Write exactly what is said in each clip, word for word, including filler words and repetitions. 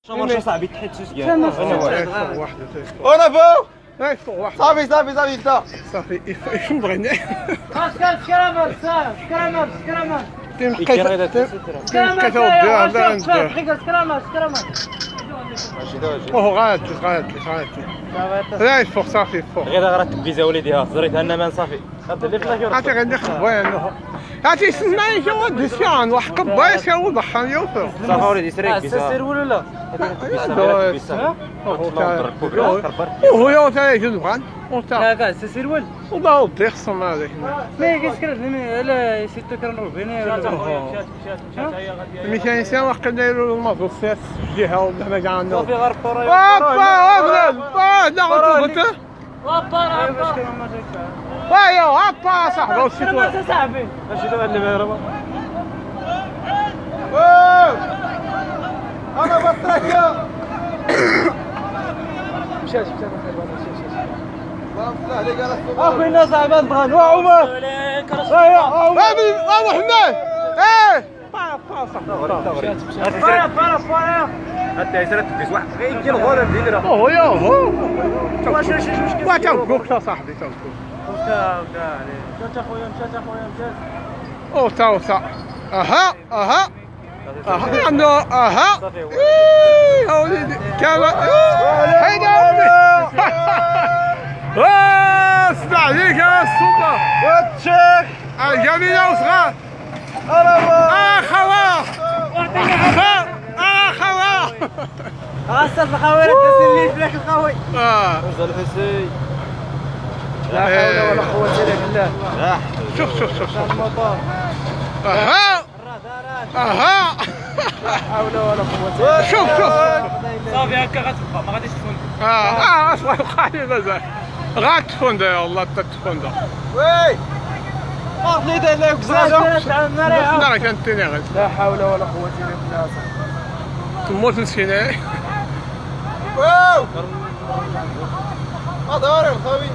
شوف صاحبي تحيد سوس كاع انا واحد انا فوق هاي فوق واحد صافي صافي صافي بدا صافي شنو بغينا اسكت كرامات كرامات كرامات كرامات كرامات كرامات كرامات اوه غادي غادي غادي لا فوق صافي فوق غير غير تبيزا وليدي ها زريت انا مان صافي هذا اللي فلاك عرفتي غادي خوانو عرفتي سناي جوا ديسيان واحد بايس هو ضحان يوفر صافي وليدي سريك بيزا سير ولا لا وهو يو تا يجوزان وتا لا كاع سير ولا والله ودي خصم هذاك ما كيسكر لا سيتو كرنو بيني ميتين سنه وقت نديروا المازوت سيس جهه ولا ما كاع عندنا صافي غير بورا هابا ابرد اه لا غتبت وابا وايا هابا صاحبي وشيتو كرامات صاحبي ماشي دابا اللي مهربا انا بطرك مشات مشات اخوينا صاحبي نبغى وعمر هيا ابو حماد ايه فارا فارا فارا حتى يسرى تبيز واحد غير يجي الغرب ديالها اوه يا هو واش واش مشكل واش توقف يا صاحبي توقف وكا وكا عليه مشات اخويا مشات اخويا مشات او تا تا اها اها اها عنده اها يا وليدي كما هيدا امي اسمع عليك يا السلطه واتشيك الجميله وصغار اه خوا اه خوا غاسل الخاوي تسلي فيك الخاوي اه رجال الحسين لا حول ولا قوه الا بالله لا شوف شوف شوف شوف المطار اها اها لا حول ولا قوه شوف شوف صافي هكا غتبقى ما غاديش تفهم اه اه اصلا قاعد مازال غاتفون دا والله تتفون دا وي عرفني داير لك بزاف لا كنتيني غادي لا حول ولا قوه الا بالله تموت مسكينه واو اداري الخوي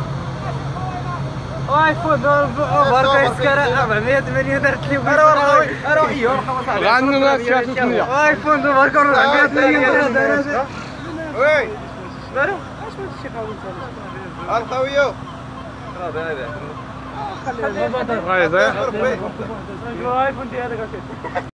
ايفون بركه يسكر أربعمية وثمانية درت لي اروح الخوي اروح ايوا غنوا ما تشاتني ايفون بركه أربعمية وثمانية درت وي مالو اش هاد الشيء قاوي الخويو هذا هذا خليه غايز ايفون ديالك